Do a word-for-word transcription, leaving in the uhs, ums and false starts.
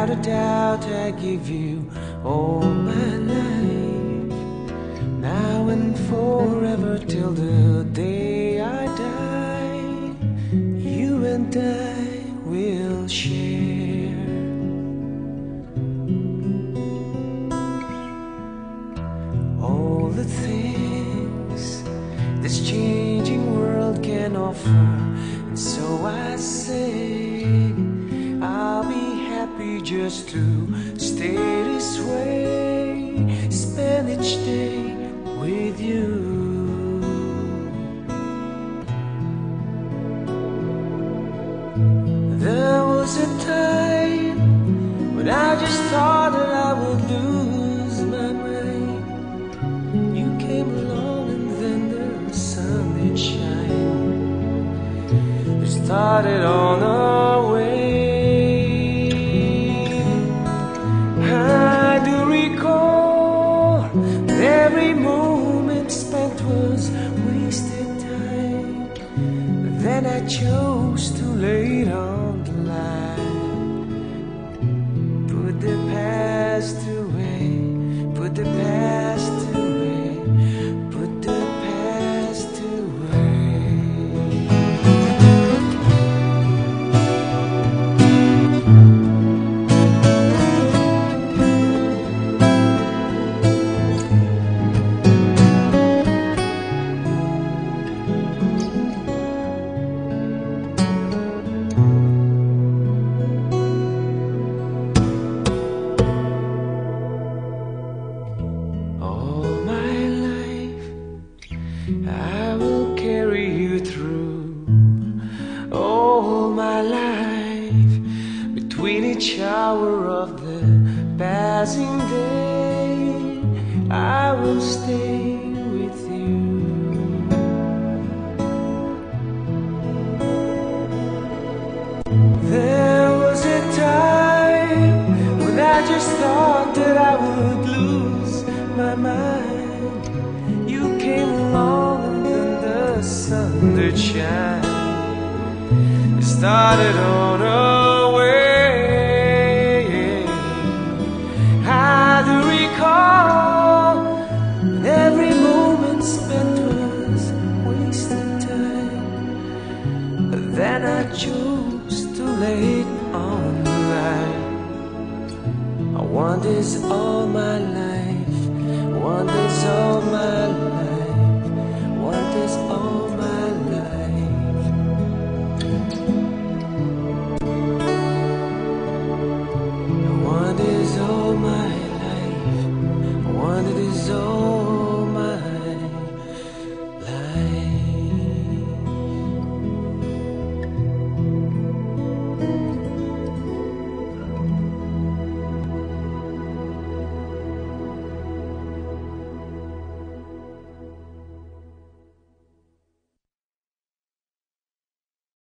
Without a doubt I give you all my life, now and forever till the day I die. You and I will share all the things this changing world can offer. And so I say I'll be happy just to stay this way, spend each day with you. There was a time when I just thought that I would lose my mind. You came along and then the sun did shine. We started on our way. I do recall every moment spent was wasted time. Then I chose to lay it on the line. Put the past away, put the past away, put the past away. I will carry you through all my life. Between each hour of the passing day, I will stay with you. There was a time when I just thought that I would lose my mind. You came along and then the sun did shine. It started on our way. I do recall every moment spent was wasted time. But then I chose to lay it on the line. I want this all my life, want this all my life, want this all my life. I want this all my life, I want this all